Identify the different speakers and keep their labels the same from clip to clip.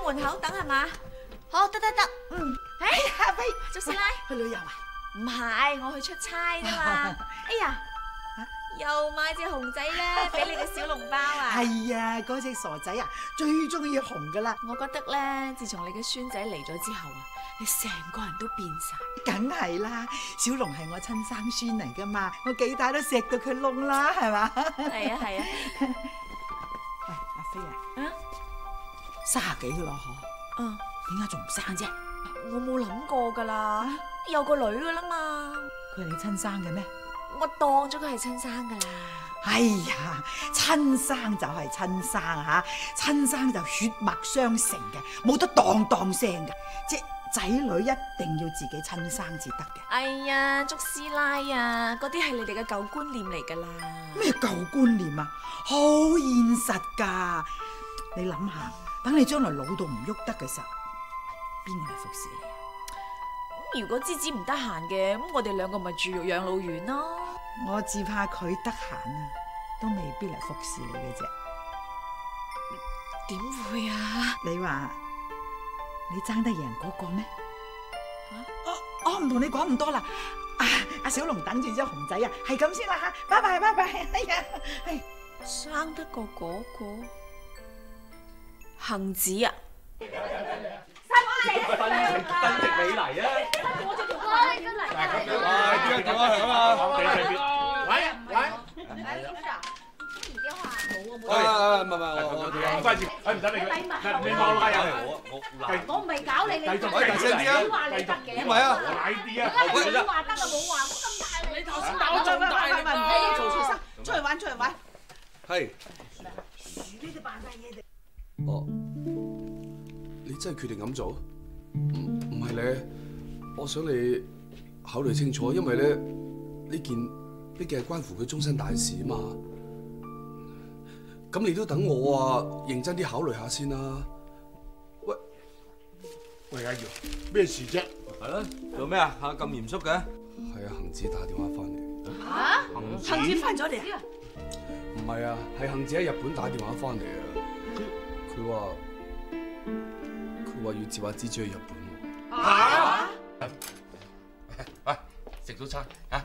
Speaker 1: 門口等係嘛？好，得。哎呀，喂，做師奶
Speaker 2: 去旅遊啊？
Speaker 1: 唔係，我去出差啫嘛。哎呀，又買隻熊仔咧，俾你個小籠包啊！
Speaker 2: 係啊，嗰隻傻仔啊，最中意熊噶啦。
Speaker 1: 我覺得咧，自從你嘅孫仔嚟咗之後啊，你成個人都變晒。
Speaker 2: 梗係啦，小龍係我親生孫嚟噶嘛，我幾大都錫到佢窿啦，係嘛？
Speaker 1: 係啊。
Speaker 2: 喂，阿飛啊，30幾噶啦嗬？點解仲唔生啫？
Speaker 1: 我冇諗過噶啦，有個女噶啦嘛。
Speaker 2: 佢係你親生嘅咩？
Speaker 1: 我當咗佢係親生噶啦。
Speaker 2: 哎呀，親生就係親生吓，親生就血脈相承嘅，冇得當聲嘅，即係仔女一定要自己親生至得嘅。
Speaker 1: 哎呀，祝師奶啊，嗰啲係你哋嘅舊觀念嚟噶啦。
Speaker 2: 咩舊觀念啊？好現實噶，你諗下，等你將來老到唔喐得嘅時候，邊個嚟服侍你啊？
Speaker 1: 如果芝芝唔得閒嘅，咁我哋兩個咪住養老院咯。
Speaker 2: 我只怕佢得閒啊，都未必嚟服侍你嘅啫。
Speaker 1: 點會啊？
Speaker 2: 你話你爭得贏嗰個咩？我唔同你講咁多啦。阿小龍等住隻熊仔啊，係咁先啦吓，拜拜。哎呀，
Speaker 1: 生得過嗰個恒子啊！
Speaker 3: 登直你嚟啊！
Speaker 4: 我隻條花你真嚟。
Speaker 3: 點解響啊？喂，唔關事，唔使理佢。你冇拉人，
Speaker 4: 我唔係搞你，你
Speaker 3: 繼續大聲啲啊！
Speaker 4: 你話你得嘅，
Speaker 3: 唔係啊，大啲啊！
Speaker 4: 你話得就冇話，我咁大力。
Speaker 3: 你頭先打我仲大力啊！
Speaker 2: 出去玩。
Speaker 3: 係。
Speaker 2: 呢啲扮晒嘢嚟。
Speaker 5: 哦，你真係決定咁做？唔係咧，我想你考慮清楚，因為咧呢件畢竟係關乎佢終身大事啊嘛。咁你都等我啊，認真啲考慮下先啦。
Speaker 3: 喂，阿耀，咩事啫？
Speaker 6: 係咯，做咩啊？嚇咁嚴肅嘅？
Speaker 5: 係啊，恒子打電話翻嚟。
Speaker 4: 嚇？恒子翻咗嚟啊？
Speaker 5: 唔係啊，係恒子喺日本打電話翻嚟啊。佢話要接阿芝芝去日本。
Speaker 3: 嚇？喂，食早餐嚇。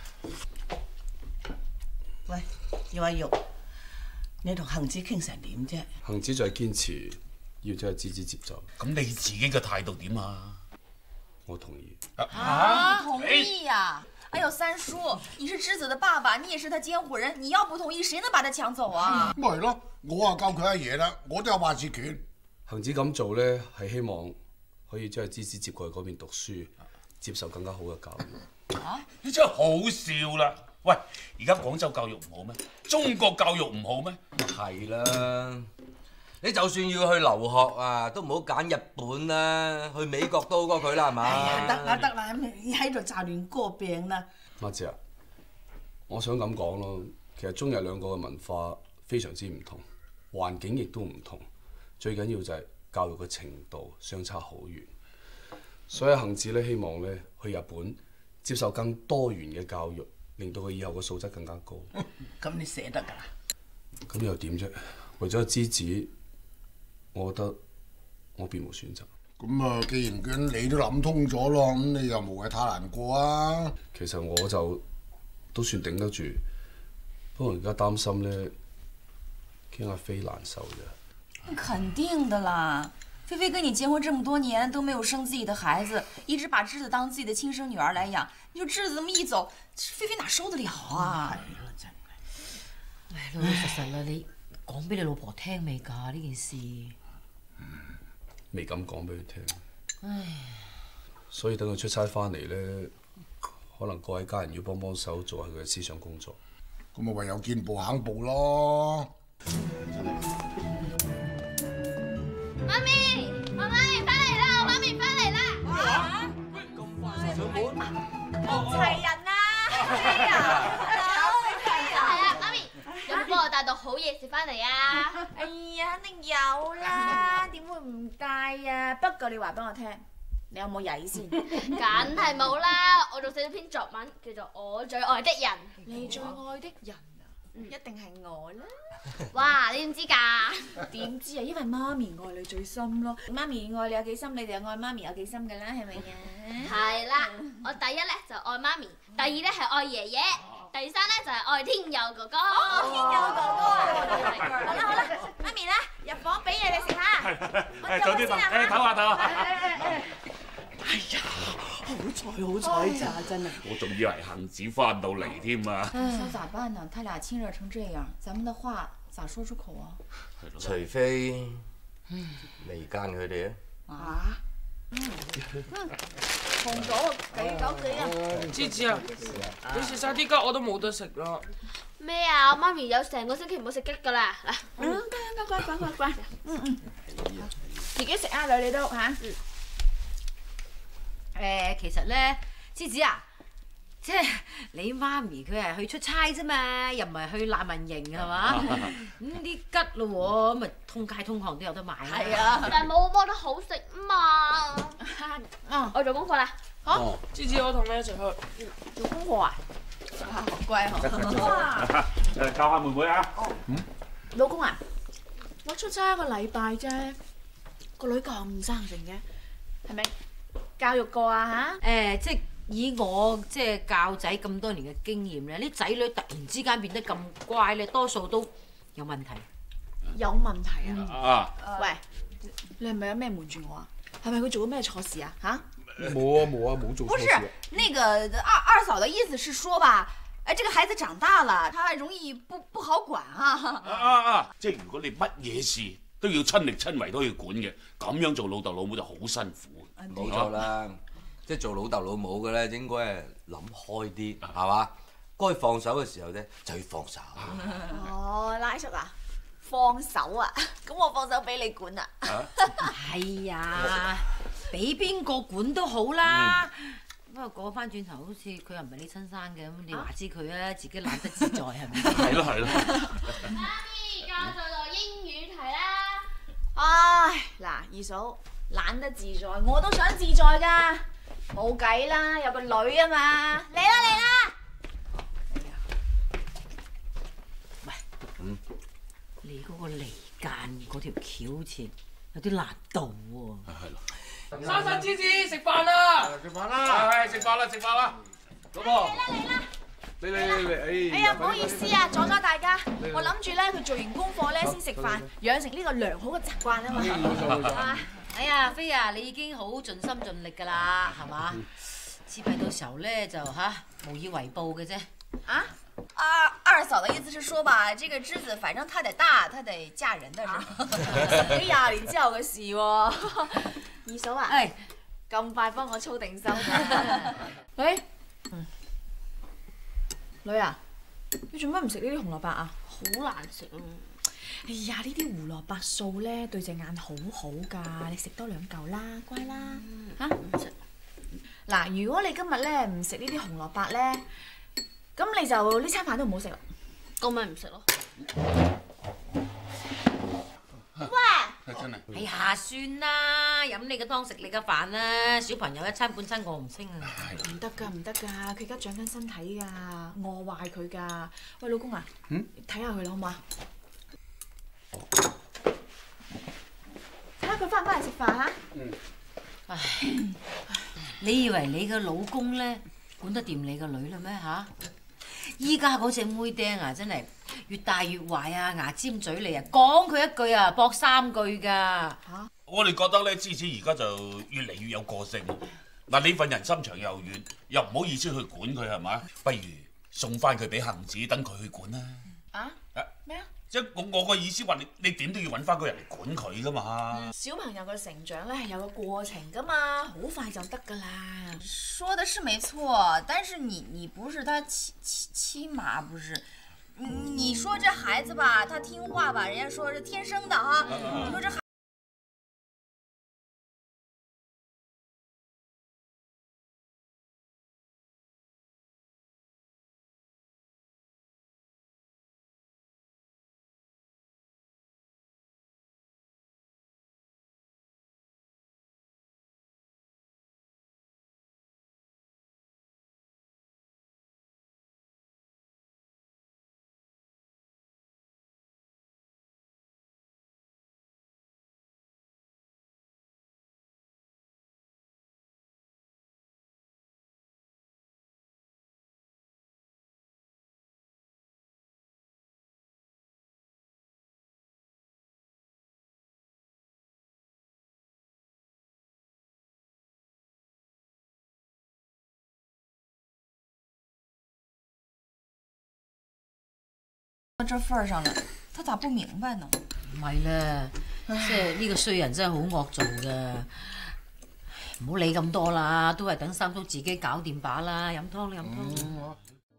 Speaker 2: 喂，葉阿玉，你同恒子傾成點啫？
Speaker 5: 恒子就係堅持要將阿芝芝接走。
Speaker 3: 咁你自己嘅態度點啊？
Speaker 5: 我同意。
Speaker 1: 同意呀！哎呦，三叔，你是芝子的爸爸，你也是他監護人，你要不同意，誰能把他搶走啊？
Speaker 7: 咪係咯，我啊教佢阿爺啦，我都有話事權。
Speaker 5: 恒子咁做咧，係希望可以將阿芝芝接過去嗰邊讀書，接受更加好嘅教育。
Speaker 3: 你真係好笑啦！喂，而家廣州教育唔好咩？中國教育唔好咩？
Speaker 6: 係啦，你就算要去留學啊，都唔好揀日本啦，去美國都好過佢啦，係嘛？
Speaker 2: 哎呀，得啦，你喺度炸亂歌病啦。
Speaker 5: 媽姐啊，我想咁講咯，其實中日兩個嘅文化非常之唔同，環境亦都唔同，最緊要就係教育嘅程度相差好遠。所以恒子咧希望咧去日本接受更多元嘅教育，令到佢以後嘅素質更加高。
Speaker 2: 咁你捨得㗎啦？
Speaker 5: 咁又點啫？為咗芝子，我覺得我別無選擇。
Speaker 7: 咁啊，既然你都諗通咗咯，咁你又無謂太難過啊。
Speaker 5: 其實我就都算頂得住，不過而家擔心咧，驚阿飛難受啫。
Speaker 1: 肯定的啦，菲菲跟你結婚這麼多年都沒有生自己的孩子，一直把芝子當自己的親生女兒來養，你說芝子這麼一走，菲菲哪受得了啊？
Speaker 2: 真係。
Speaker 4: 唉，老老實實啦，你講俾你老婆聽未㗎呢件事？
Speaker 5: 未敢講俾佢聽。
Speaker 4: 唉，
Speaker 5: 所以等佢出差翻嚟咧，可能各位家人要幫幫手做下佢嘅思想工作。
Speaker 7: 咁啊，唯有見步行步咯。
Speaker 8: 媽咪，媽咪翻嚟啦！媽咪翻嚟啦！
Speaker 6: 咁快上門？
Speaker 1: 齊人啦！飛啊！
Speaker 8: 係啊，媽咪，有冇幫我帶到好嘢食翻嚟啊？
Speaker 1: 哎呀，肯定有啦，點會唔帶啊？不過你話俾我聽，你有冇曳先？
Speaker 8: 梗係冇啦，我仲寫咗篇作文，叫做《我最愛的人》。
Speaker 1: 你最愛的人啊？
Speaker 8: 一定係我啦。
Speaker 9: 哇！你點知㗎？
Speaker 8: 點知啊？因為媽咪愛你最深咯。媽咪愛你有幾深，你哋愛媽咪有幾深㗎啦，係咪啊？
Speaker 9: 係啦，我第一咧就愛媽咪，第二咧係愛爺爺，第三咧就係愛天佑哥哥。
Speaker 8: 天佑哥哥啊！好啦，媽咪啦，入房俾嘢你食下。
Speaker 3: 早啲瞓，唞下唞下。
Speaker 2: 哎呀，好彩咋，真係。
Speaker 3: 我仲以為杏子翻到嚟添啊！
Speaker 1: 說咋辦呢？他倆親熱成這樣，咱們的話咋說出口啊？
Speaker 6: 除非離間佢哋啊！
Speaker 8: 紅咗幾九幾啊！
Speaker 10: 芝芝啊，你食晒啲吉我都冇得食啦。
Speaker 9: 咩啊？我媽咪有成個星期冇食吉㗎啦。嗱，
Speaker 8: 乖，自己食啊，女你都嚇。
Speaker 4: 其實咧，芝子啊，即係你媽咪佢係去出差啫嘛，又唔係去難民營係嘛？咁啲吉咯喎，咁咪通街通巷都有得買啦。
Speaker 8: 係啊，
Speaker 9: 但係冇我得好食啊嘛。我做功課啦。
Speaker 10: 好，芝芝我同你一齊去。
Speaker 8: 做功課啊？好乖嗬。哇！
Speaker 3: 教下妹妹啊。
Speaker 8: 老公啊，我出差一個禮拜啫，個女咁生性嘅，係咪？教育過啊嚇？
Speaker 4: 即係以我即係教仔咁多年嘅經驗咧，啲仔女突然之間變得咁乖咧，多數都有問題。
Speaker 8: 有問題啊？喂，你係咪有咩瞞住我啊？係咪佢做咗咩錯事啊？嚇？
Speaker 5: 冇啊，冇做錯事。
Speaker 1: 不是，那個二嫂的意思是說吧，這個孩子長大了，他容易不好管啊。
Speaker 3: 即係如果你乜嘢事都要親力親為都要管嘅，咁樣做老豆老母就好辛苦。
Speaker 6: 冇錯啦，即係做老豆老母嘅咧，應該係諗開啲，係嘛？該放手嘅時候咧，就要放手。
Speaker 8: 哦，拉叔啊，放手啊？咁我放手俾你管啊？
Speaker 4: 係呀，俾邊個管都好啦。不過講翻轉頭，好似佢又唔係你親生嘅，咁你話知佢啊，自己懶得自在係咪？
Speaker 3: 係咯。
Speaker 9: 媽咪，教做道英語題啦。
Speaker 8: 唉，嗱，二嫂懶得自在，我都想自在㗎，冇計啦，有個女啊嘛，嚟啦！
Speaker 4: 喂，你嗰個離間嗰條橋好似有啲難度喎。
Speaker 3: 係咯。
Speaker 10: 珊芝芝食飯啦！
Speaker 3: 食飯啦！
Speaker 5: 老婆。嚟！
Speaker 8: 哎呀，唔好意思啊，阻咗大家。我諗住咧，佢做完功課咧先食飯，養成呢個良好嘅習慣啊嘛。
Speaker 5: 冇錯。
Speaker 4: 哎呀，飛啊，你已經好盡心盡力㗎啦，係嘛？只係到時候咧就無以為報嘅啫。
Speaker 1: 二嫂的意思是說吧，這個梔子反正她得大，她得嫁人的是吧？
Speaker 8: 幾廿年之後嘅事喎。二嫂啊，
Speaker 4: 係
Speaker 8: 咁快幫我操定心。女，女啊，你做乜唔食呢啲紅蘿蔔啊？
Speaker 9: 好難食啊！
Speaker 8: 哎呀，呢啲胡蘿蔔素咧對隻眼好好㗎，你食多2嚿啦，乖啦嚇。唔食。嗱，如果你今日咧唔食呢啲紅蘿蔔咧，咁你就呢餐飯都唔好食啦。
Speaker 9: 咁咪唔食咯。
Speaker 8: 喂！
Speaker 3: 真係。
Speaker 4: 哎呀，算啦，飲你嘅湯食你嘅飯啦，小朋友一餐半餐餓唔清啊。
Speaker 8: 唔得㗎，佢而家長緊身體㗎，餓壞佢㗎。喂，老公啊，睇下佢啦，好唔好啊？睇下佢翻唔翻嚟食飯嚇？
Speaker 4: 唉，你以為你嘅老公咧管得掂你個女啦咩嚇？依家嗰隻妹釘啊，真係越大越壞啊，牙尖嘴利啊，講佢一句啊，駁3句㗎嚇。
Speaker 3: 我哋覺得咧，芝子而家就越嚟越有個性。嗱，你份人心腸又軟，又唔好意思去管佢係嘛？不如送翻佢俾杏子，等佢去管啦。
Speaker 8: 咩啊？
Speaker 3: 即係我個意思話，你點都要揾翻個人嚟管佢噶嘛。
Speaker 8: 小朋友嘅成長咧係有個過程㗎嘛，好快就得㗎啦。
Speaker 1: 說的是沒錯，但是你不是他妻媽不是？你說這孩子吧，他聽話吧，人家說是天生的哈。你說這孩到這份上了，他咋不明白呢？
Speaker 4: 唔係啦，即係呢個衰人真係好惡做嘅，唔好理咁多啦，都係等三叔自己搞掂把啦，飲湯飲湯。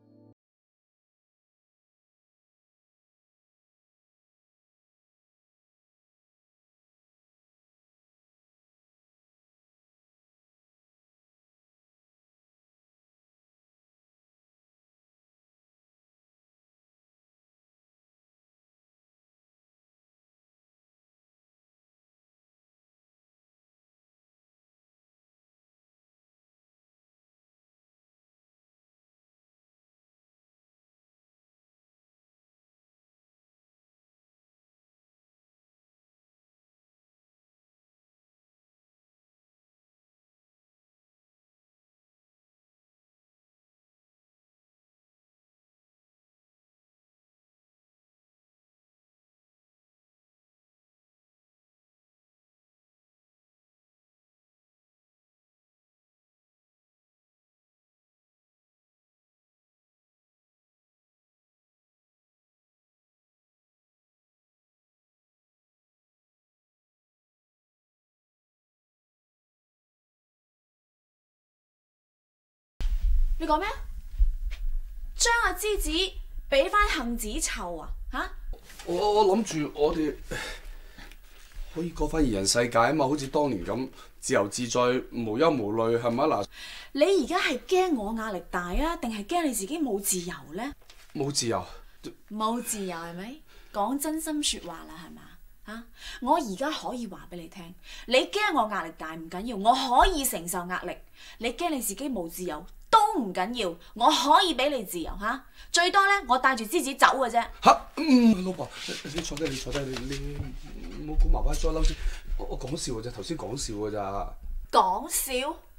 Speaker 8: 你講咩？將阿芝子俾翻杏子湊啊？嚇！
Speaker 5: 我諗住我哋可以過翻二人世界啊嘛，好似當年咁自由自在、無憂無慮，係咪嗱？
Speaker 8: 你而家係驚我壓力大啊，定係驚你自己冇自由咧？
Speaker 5: 冇自由。
Speaker 8: 冇自由係咪？講真心説話啦，係嘛？嚇！我而家可以話俾你聽，你驚我壓力大唔緊要，我可以承受壓力。你驚你自己冇自由都唔緊要，我可以俾你自由嚇。最多咧，我帶住芝子走嘅啫。
Speaker 5: 嚇！老婆，你坐低，你唔好估媽媽再嬲先。我講笑嘅啫，頭先講笑嘅咋。
Speaker 8: 講笑？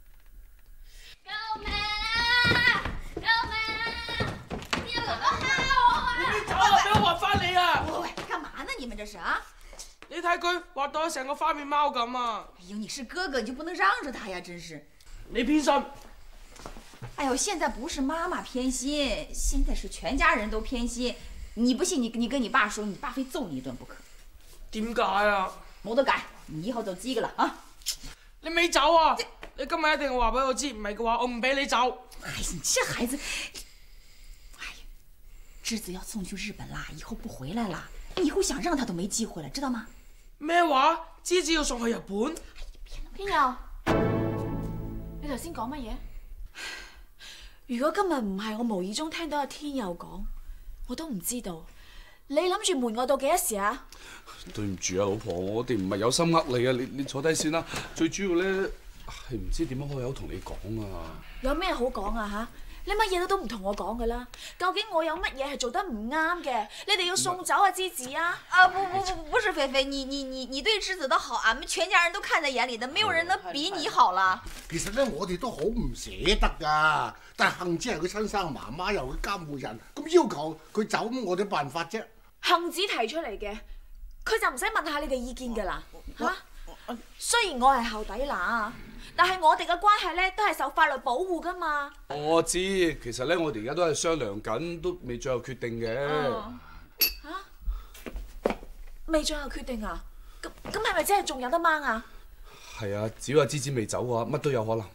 Speaker 9: 救命啊！救命啊！啲人嚟蝦我啊！
Speaker 10: 你咪走啊！俾我畫翻你啊！
Speaker 1: 喂，幹嘛呢？你們這是啊？
Speaker 10: 你睇佢畫到成個花面貓咁啊！
Speaker 1: 哎呦，你是哥哥，你就不能讓着他呀！真是。
Speaker 10: 你偏心。
Speaker 1: 哎呦，現在不是媽媽偏心，現在是全家人都偏心。你不信，你跟你爸說，你爸非揍你一頓不可。
Speaker 10: 點解啊？
Speaker 1: 冇得解，你以後就知噶啦啊！
Speaker 10: 你咪走啊！你今日一定要話俾我知，唔係嘅話我唔俾你走。
Speaker 1: 哎，你這孩子，哎呀，芝子要送去日本啦，以後不回來啦，以後想讓他都沒機會了，知道嗎？
Speaker 10: 咩話？芝子要送去日本？
Speaker 8: 邊有？你頭先講乜嘢？如果今日唔係我無意中聽到阿天佑講，我都唔知道。你諗住瞞我到幾多時啊？
Speaker 5: 對唔住啊，老婆，我哋唔係有心呃你啊，你坐低先啦。最主要咧係唔知點樣開口同你講啊。
Speaker 8: 有咩好講啊嚇？你乜嘢都唔同我講噶啦。究竟我有乜嘢係做得唔啱嘅？你哋要送走阿芝子啊？
Speaker 1: 啊不是菲菲，你對芝子的好，俺們全家人都看在眼裡的，沒有人能比你好啦。
Speaker 7: 其實咧，我哋都好唔捨得噶，但係杏子係佢親生媽媽，又佢監護人，咁要求佢走，咁我哋辦法啫。
Speaker 8: 杏子提出嚟嘅，佢就唔使問下你哋意見噶啦嚇。雖然我係後底乸，但係我哋嘅關係咧都係受法律保護噶嘛。
Speaker 5: 我知，其實咧我哋而家都係商量緊，都未最後決定嘅。
Speaker 8: 嚇？未最後決定啊？咁係咪真係仲有得掹啊？
Speaker 5: 係啊，只要阿芝子未走啊，乜都有可能。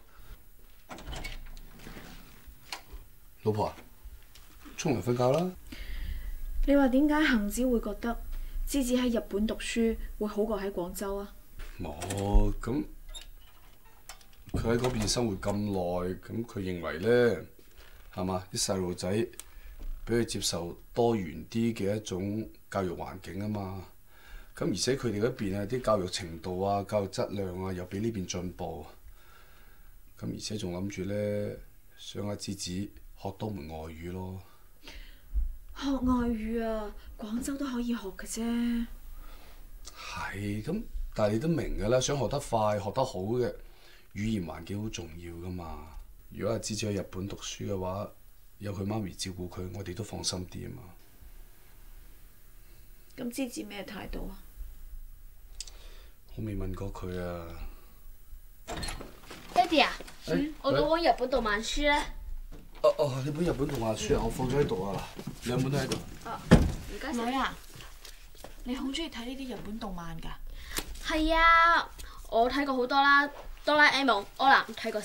Speaker 5: 老婆啊，沖涼瞓覺啦。
Speaker 8: 你話點解杏子會覺得芝子喺日本讀書會好過喺廣州啊？
Speaker 5: 冇，咁佢喺嗰邊生活咁耐，咁佢認為咧，係嘛，啲細路仔俾佢接受多元啲嘅一種教育環境啊嘛。咁而且佢哋嗰邊啊啲教育程度啊、教育質量啊又比呢邊進步。咁而且仲諗住咧，想阿芝子學多門外語咯。
Speaker 8: 學外語啊，廣州都可以學嘅啫。
Speaker 5: 係咁，但係你都明㗎啦，想學得快、學得好嘅語言環境好重要㗎嘛。如果阿芝子喺日本讀書嘅話，有佢媽咪照顧佢，我哋都放心啲啊嘛。
Speaker 8: 咁芝子咩態度啊？
Speaker 5: 我未問過佢啊。
Speaker 9: 爹哋啊，我講日本讀慢書咧。
Speaker 5: 哦，你本日本童話書啊，我放咗喺度啊，兩本都喺度。
Speaker 9: 唔該晒。
Speaker 8: 女啊，你好中意睇呢啲日本動漫㗎？
Speaker 9: 係啊，我睇過好多啦，哆啦 A 夢、柯南睇過。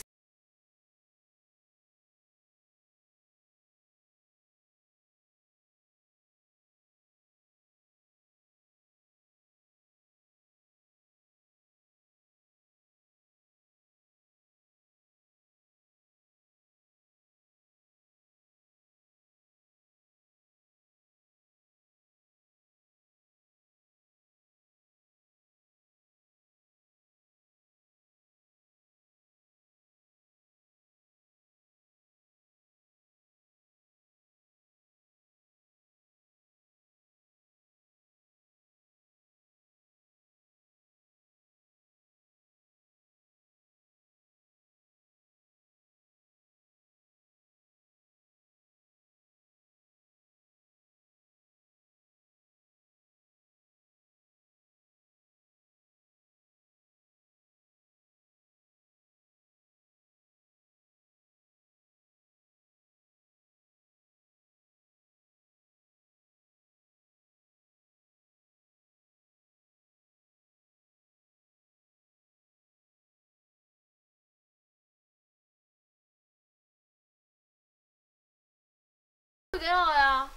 Speaker 9: 幾耐啊？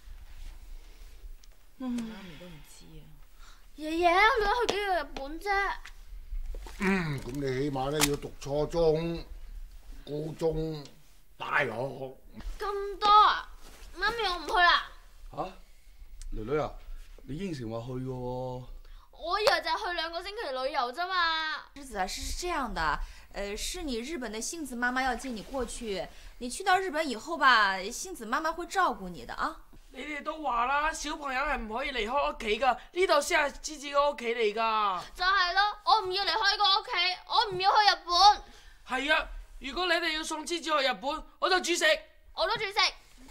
Speaker 8: 媽咪都唔知啊。
Speaker 9: 爺爺，你而家去幾個日本啫？
Speaker 7: 咁你起碼咧要讀初中、高中、大學。
Speaker 9: 咁多啊？媽咪，我唔去啦。
Speaker 5: 嚇，女女啊，你應承話去嘅喎。
Speaker 9: 我以為就係去2個星期旅遊啫嘛。
Speaker 1: 日子啊，是这样的，是你日本的杏子妈妈要接你过去。你去到日本以後吧，杏子媽媽會照顧你的啊。
Speaker 10: 你哋都話啦，小朋友係唔可以離開屋企噶，呢度先係芝芝嘅屋企嚟噶。
Speaker 9: 就係咯，我唔要離開個屋企，我唔要去日本。
Speaker 10: 係啊，如果你哋要送芝芝去日本，我就煮食。
Speaker 9: 我都煮食。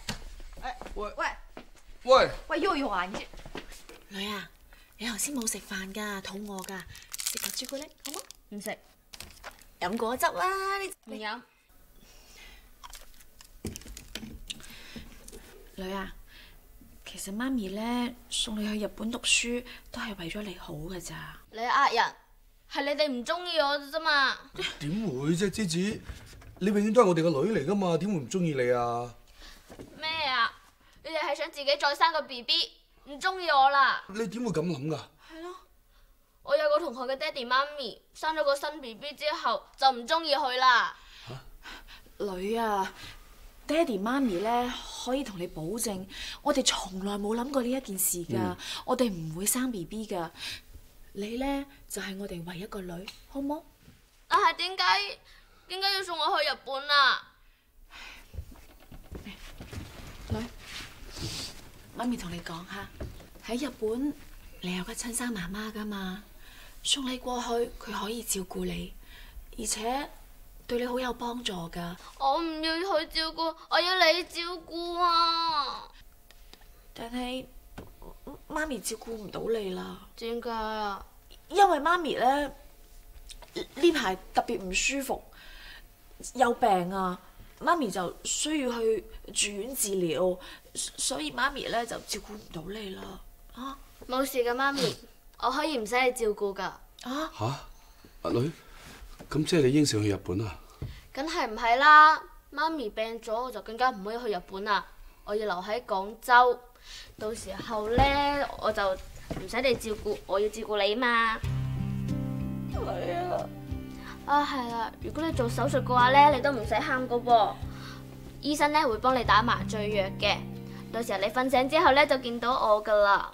Speaker 1: 喂，悠悠啊，你
Speaker 8: 女啊，你頭先冇食飯㗎，肚餓㗎，食個朱古力好冇？
Speaker 9: 唔食。
Speaker 8: 飲果汁啦，你
Speaker 9: 唔飲。
Speaker 8: 女啊，其實媽咪咧送你去日本讀書都係為咗你好㗎咋。
Speaker 9: 你呃人，係你哋唔中意我啫嘛。
Speaker 5: 點會啫，芝芝？你永遠都係我哋個女嚟噶嘛，點會唔中意你啊？
Speaker 9: 咩啊？你哋係想自己再生個 BB，唔中意我啦？
Speaker 5: 你點會咁諗㗎？
Speaker 9: 係咯，我有個同學嘅爹哋媽咪生咗個新 BB 之後就唔中意佢啦。
Speaker 8: 女啊，爹哋媽咪咧可以同你保證，我哋從來冇諗過呢一件事㗎，我哋唔會生 BB 㗎。你咧就係我哋唯一個女，好冇？
Speaker 9: 但係點解要送我去日本啊？
Speaker 8: 女，媽咪同你講下，喺日本你有個親生媽媽㗎嘛，送你過去佢可以照顧你，而且對你好有幫助㗎。
Speaker 9: 我唔要佢照顧，我要你照顧啊！
Speaker 8: 但係媽咪照顧唔到你啦。
Speaker 9: 點解啊？
Speaker 8: 因為媽咪咧呢排特別唔舒服，有病啊，媽咪就需要去住院治療，所以媽咪咧就照顧唔到你啦。啊，
Speaker 9: 冇事㗎，媽咪，我可以唔使你照顧㗎。
Speaker 8: 啊
Speaker 5: 嚇，阿女，咁即係你應承去日本啊？
Speaker 9: 梗係唔係啦，媽咪病咗，我就更加唔可以去日本啦。我要留喺廣州，到時候咧我就唔使你照顧，我要照顧你嘛。係啊。啊係啦，如果你做手術嘅話咧，你都唔使喊噶噃。醫生咧會幫你打麻醉藥嘅，到時候你瞓醒之後咧就見到我噶啦。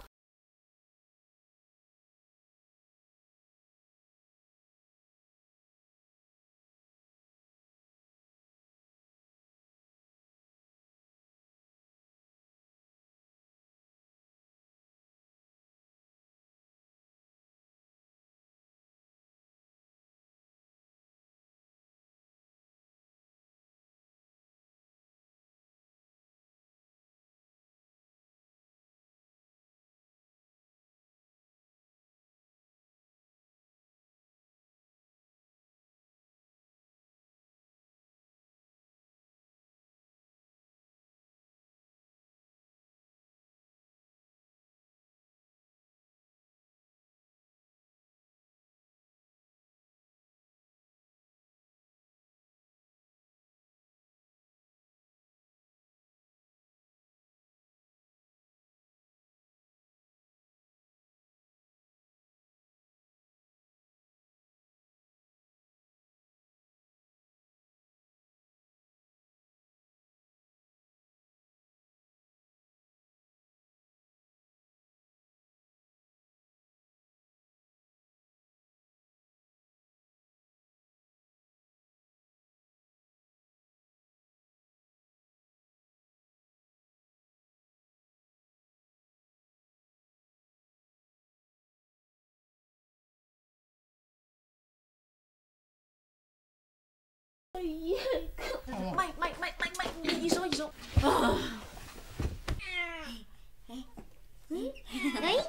Speaker 8: 咪，二嫂。